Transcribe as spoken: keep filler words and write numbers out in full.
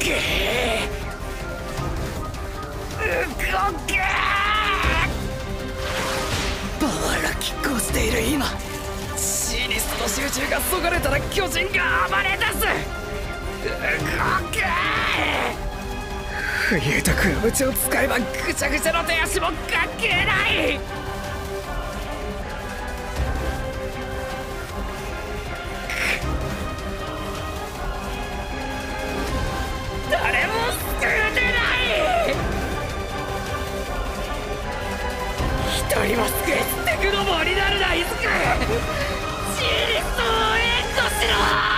け動け。パワーが拮抗している今、シリストの集中がそがれたら巨人が暴れ出す。動け。浮遊とクラブチを使えばぐちゃぐちゃの手足も関係ない。誰も救えてない。一人も救えつってグロボーになるなイズク。シリストを援護しろ。